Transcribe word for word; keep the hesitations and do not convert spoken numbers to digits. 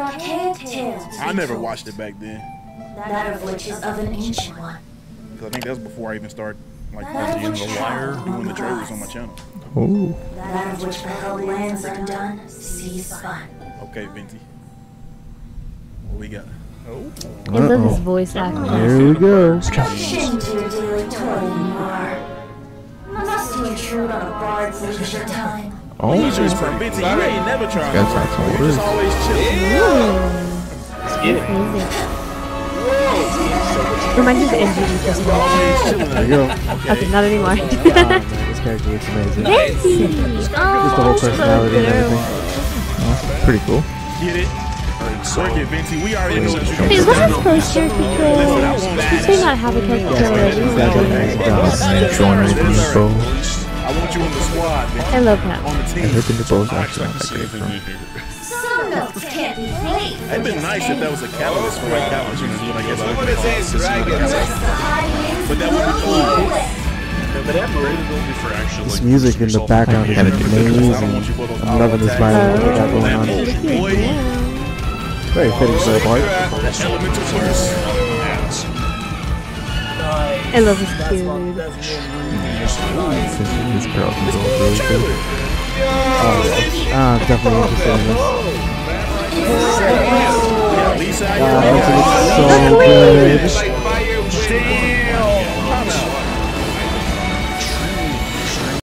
archaic tale to I be never told, watched it back then. that of which is of an ancient one. Cause I think that was before I even started like That of watching which The Wire, fell doing among the the trailers on my gods. channel. Oh. That of which beheld lands undone, seas spun. Okay, Venti. What we got? Oh. I love his voice acting. Here we go. Shame to your daily toil you are. Must you intrude on a bard's leisure time? Oh. Leisure is from Venti. You ain't never tried. Guess that's all it You is. just always chilling. It's music. Reminds me of N G E Festival. Always chilling. There you go. Okay, not anymore. Oh, man, this character looks amazing. Fancy! Just the Oh, whole so personality and good. everything. Oh, pretty cool. Get it? Work it, Venti. We already know what you're Wait, doing. what has post character control? Did they not have a character control Yes, he's got an amazing job. And join with info. I want you on the squad, Venti. I love him. On the team. And Hooking the Bows actually not that great from. Some notes can't be played. It'd been nice if that was a catalyst for like that one, you know, but I guess I wouldn't call it system of the Just catalyst. the highways But that would be cool. This music in the background is amazing. I'm loving this violin they got going on. Boy, Very fitting for a part. elemental first. I love his cute. This girl can go really good. Oh, I'm definitely interested in this. Yeah, Lisa, Ah, this looks so good.